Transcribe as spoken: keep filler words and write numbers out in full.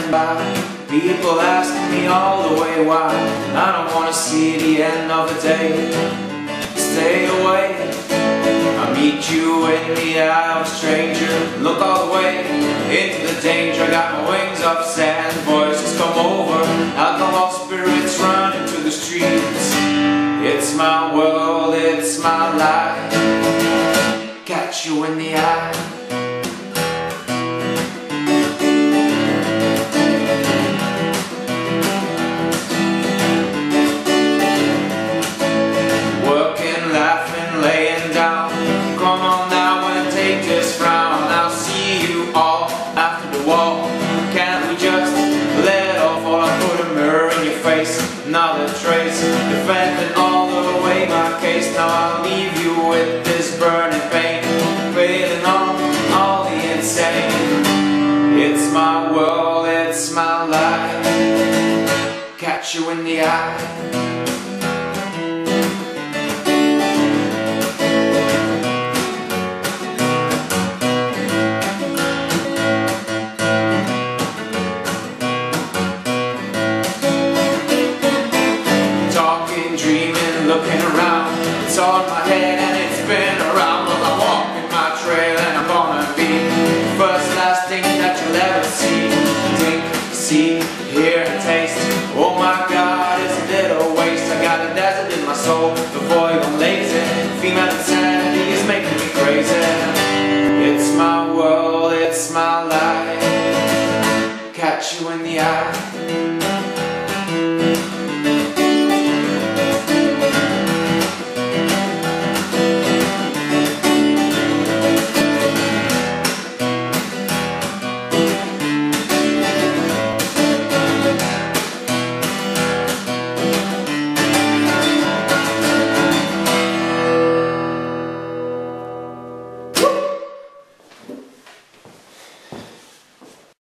passing by. People asking me all the way why. I don't wanna see the end of the day. Stay away. I'll meet you in the eye of a stranger. Look all the way into the danger. I got my wings up, sand voices come over. Alcohol spirits running through the streets. It's my world, it's my life. Catch you in the eye. Working, laughing, laying down. Come on now and take this frown. I'll see you all after the wall. Can't we just let it all fall? I put a mirror in your face, another trace, defending all the way my case. Now I'll leave you with this burning pain, failing on all the insane. It's my world, it's my life. Catch you in the eye. Looking around, it's on my head and it's been around. Well, I'm walking my trail and I'm gonna be the first last thing that you'll ever see. Drink, see, hear and taste. Oh my God, it's a little waste. I got a desert in my soul, the void I'm lazy. Female insanity is making me crazy. It's my world, it's my life. Catch you in the eye.